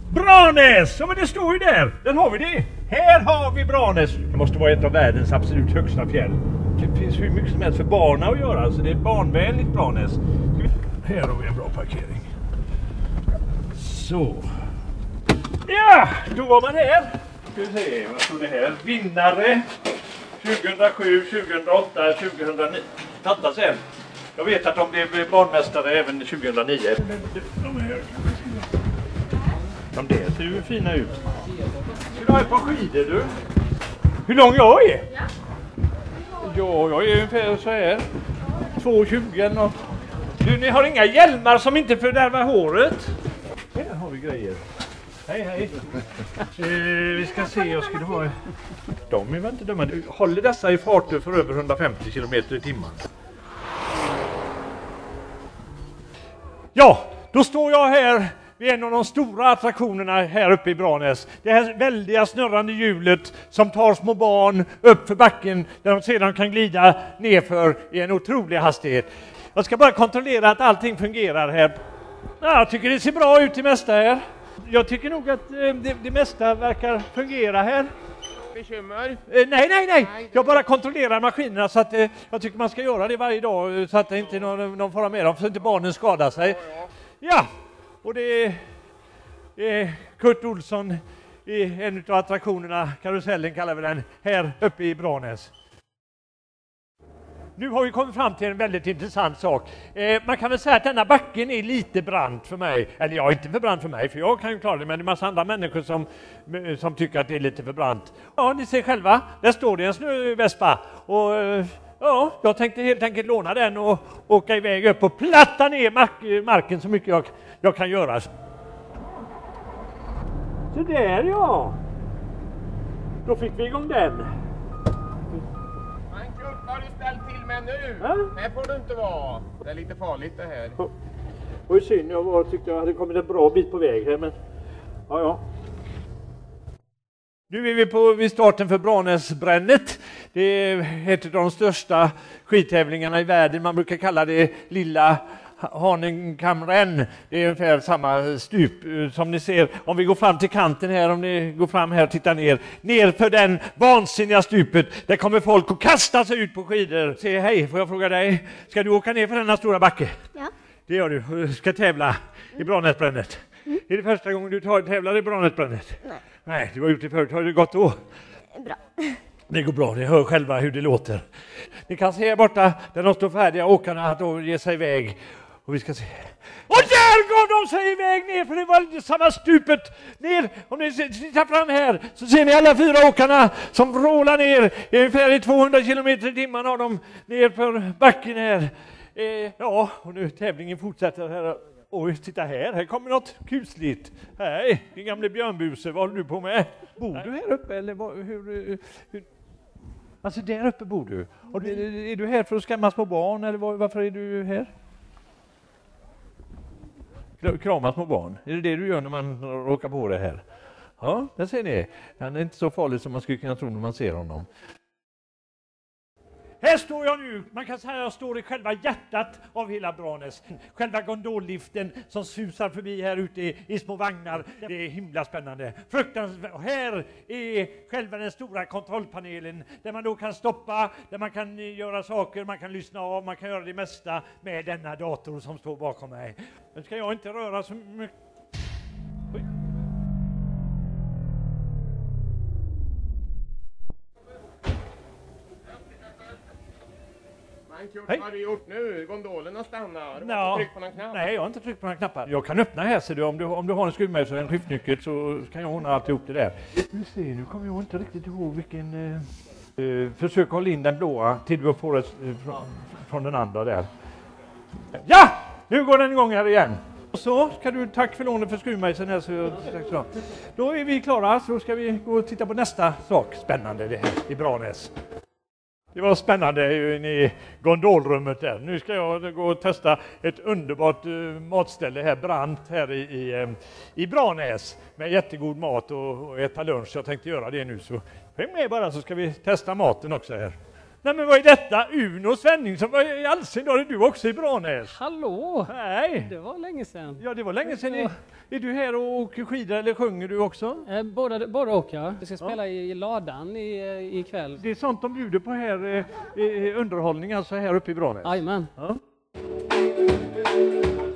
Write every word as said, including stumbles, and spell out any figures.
Branäs! Ja, men det står ju där. Den har vi det. Här har vi Branäs. Det måste vara ett av världens absolut högsta fjäll. Det finns hur mycket som helst för barn att göra, så det är barnvänligt Branäs. Här har vi en bra parkering. Så. Ja, då var man här. Ska vi se, vad står det här? Vinnare tjugohundrasju, tjugohundraåtta, tjugohundranio. Tatta sen. Jag vet att de blev barnmästare även tjugohundranio. De här. De där ser ju fina ut. Ska du ha ett par skidor du? Hur lång jag är? Ja. Ja, jag är ungefär så här. två tjugo eller något. Du, ni har inga hjälmar som inte fördärvar håret? Här har vi grejer. Hej, hej. Eh, vi ska se, jag skulle ha... De är väl inte dumma. Du håller dessa i farter för över hundrafemtio kilometer i timmen. Ja, då står jag här vid en av de stora attraktionerna här uppe i Branäs. Det här väldiga snurrande hjulet som tar små barn upp för backen där de sedan kan glida nerför i en otrolig hastighet. Jag ska bara kontrollera att allting fungerar här. Ja, jag tycker det ser bra ut i mesta här. Jag tycker nog att eh, det, det mesta verkar fungera här. Bekymmer? Eh, nej, nej, nej. Jag bara kontrollerar maskinerna så att eh, jag tycker man ska göra det varje dag så att det inte är någon, någon fara med dem, så att inte barnen skadar sig. Ja, och det är, det är Kurt Olsson i en av attraktionerna, karusellen kallar vi den, här uppe i Branäs. Nu har vi kommit fram till en väldigt intressant sak. Eh, man kan väl säga att denna backen är lite brant för mig. Eller ja, inte för brant för mig, för jag kan ju klara det, men det är en massa andra människor som, som tycker att det är lite för brant. Ja, ni ser själva, där står det en snövespa. Och eh, ja, jag tänkte helt enkelt låna den och åka iväg upp och platta ner mark- marken så mycket jag, jag kan göra. Så där ja. Då fick vi igång den. Vad har du ställt till med nu? Ja? Det får du inte vara. Det är lite farligt det här. Det var ju synd, jag var, tyckte jag hade kommit en bra bit på väg här, men ja, ja. Nu är vi på vid starten för Branäsbrännet. Det är ett av de största skidtävlingarna i världen. Man brukar kalla det lilla Hahnenkammrennen. Det är ungefär samma stup som ni ser. Om vi går fram till kanten här, om ni går fram här och tittar ner. Ner för den vansinniga stupet. Där kommer folk att kasta sig ut på skidor. Se, hej, får jag fråga dig? Ska du åka ner för denna stora backe? Ja. Det gör du. Du ska tävla i Branäsbrännet. Mm. Är det första gången du tar, tävlar i Branäsbrännet? Nej. Nej, du har gjort det förut. Har det gått då? Bra. Det går bra, ni hör själva hur det låter. Ni kan se här borta där de står färdiga åkarna att då ge sig iväg. Och vi ska se. Och där gav de sig iväg ner, för det var samma stupet ner. Om ni tittar fram här så ser ni alla fyra åkarna som vrålar ner. Ungefär tvåhundra kilometer i timmen har de ner för backen här. Eh, ja, och nu tävlingen fortsätter här. Oj, titta här, här kommer något kusligt. Hej, din gamle björnbuse, vad håller du på med? Bor du här uppe eller vad, hur, hur? Alltså där uppe bor du. Och du, är du här för att skrämma små barn eller var, varför är du här? Krama små barn, är det det du gör när man råkar på det här? Ja, där ser ni. Han är inte så farlig som man skulle kunna tro när man ser honom. Här står jag nu, man kan säga att jag står i själva hjärtat av hela Branäs. Själva gondolliften som susar förbi här ute i, i små vagnar. Det är himla spännande. Fruktansvärt. Och här är själva den stora kontrollpanelen där man då kan stoppa, där man kan göra saker, man kan lyssna av, man kan göra det mesta med denna dator som står bakom mig. Nu ska jag inte röra så mycket. Oj. Kurt, vad har du gjort nu? Gondolerna stannar. Du har Ja. inte tryckt på någon knapp. Nej, jag har inte tryckt på några knappar. Jag kan öppna här, så du, om, du, om du har en skruvmejsel och en skiftnyckel så kan jag ordna alltihop det där. Nu ser, nu kommer jag inte riktigt ihåg vilken... Eh, eh, försök hålla in den blåa till du får det eh, från, från den andra där. Ja! Nu går den igång här igen. Och så ska du, tack för lånet för skruvmejseln här. Så, så, då är vi klara, så ska vi gå och titta på nästa sak. Spännande det här i Branäs. Det var spännande i gondolrummet där. Nu ska jag gå och testa ett underbart uh, matställe här, Brant här i, i, um, i Branäs. Med jättegod mat och, och äta lunch. Jag tänkte göra det nu, så häng med bara så ska vi testa maten också här. Nej men vad är detta? Uno Svenningsson, vad i all sin dag är du också i Branäs? Hallå! Nej! Det var länge sedan. Ja, det var länge sedan. Är, är du här och åker skidor eller sjunger du också? Eh, båda, båda och ja. Vi ska spela i, i ladan i, i kväll. Det är sånt de bjuder på här, eh, eh, underhållning alltså här uppe i Branäs. Jajamän. Ja.